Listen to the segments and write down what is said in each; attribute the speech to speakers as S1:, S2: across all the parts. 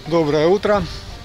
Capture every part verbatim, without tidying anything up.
S1: Доброе утро.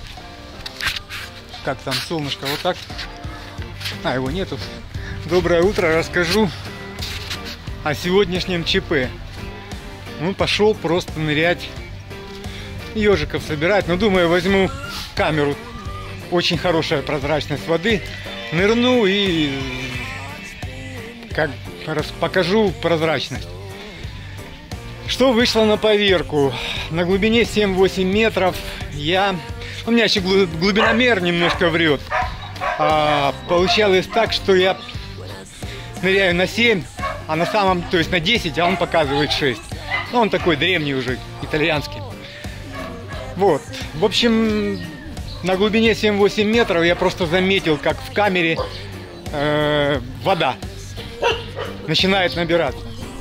S1: Как там солнышко? Вот так. А, его нету. Доброе утро. Расскажу о сегодняшнем ЧП. Ну, пошел просто нырять, ежиков собирать. Но думаю, возьму камеру. Очень хорошая прозрачность воды. Нырну и как раз покажу прозрачность. Что вышло на поверку? На глубине семь-восемь метров я... У меня еще глубиномер немножко врет. А, получалось так, что я ныряю на семь, а на самом, то есть на десять, а он показывает шесть. Ну, он такой древний уже, итальянский. Вот. В общем, на глубине семь-восемь метров я просто заметил, как в камере э, вода начинает набираться.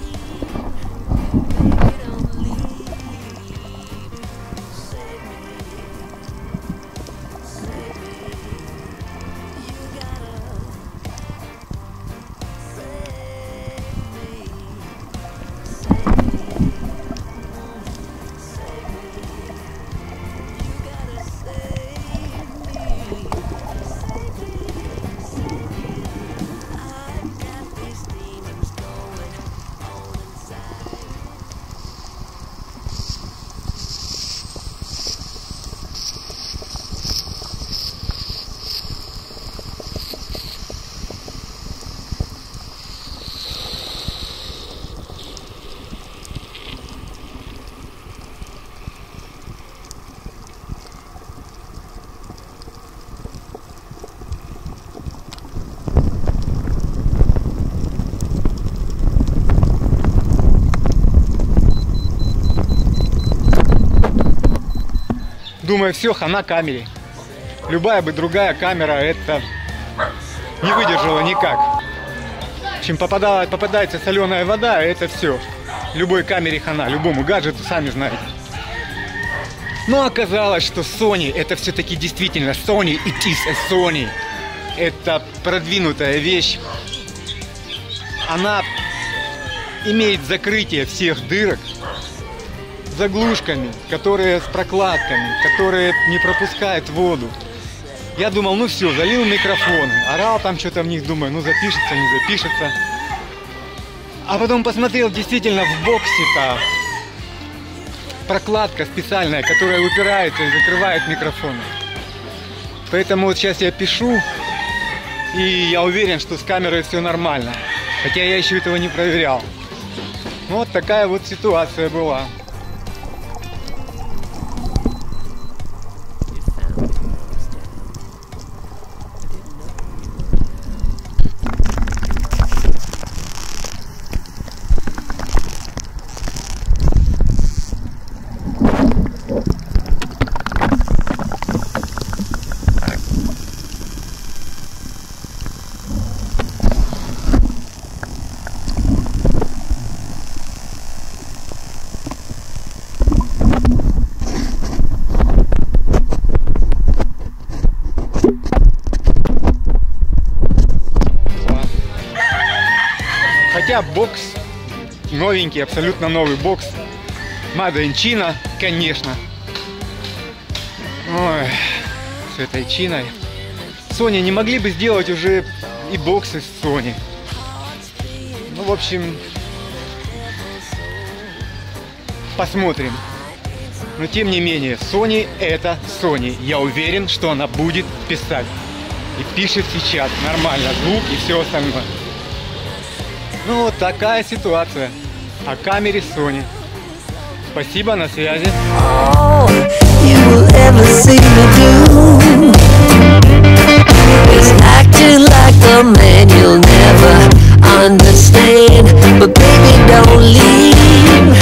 S1: Думаю, все, хана камере. Любая бы другая камера это не выдержала никак. В общем, попадает, попадается соленая вода, это все. Любой камере хана, любому гаджету, сами знаете. Но оказалось, что Sony это все-таки действительно Sony, it is a Sony. Это продвинутая вещь. Она имеет закрытие всех дырок заглушками, которые с прокладками, которые не пропускают воду. Я думал, ну все, залил микрофоны, орал там что-то в них, думаю, ну запишется, не запишется. А потом посмотрел, действительно в боксе-то прокладка специальная, которая упирается и закрывает микрофоны. Поэтому вот сейчас я пишу, и я уверен, что с камерой все нормально. Хотя я еще этого не проверял. Вот такая вот ситуация была. Хотя бокс новенький, абсолютно новый бокс. Made in China, конечно. Ой, с этой Чиной. Sony не могли бы сделать уже и боксы с Sony. Ну, в общем, посмотрим. Но тем не менее, Sony это Sony. Я уверен, что она будет писать. И пишет сейчас нормально звук и все остальное. Ну вот такая ситуация. О камере Sony. Спасибо, на связи. All you will ever see me do is acting like a man you'll never understand. But baby, don't leave.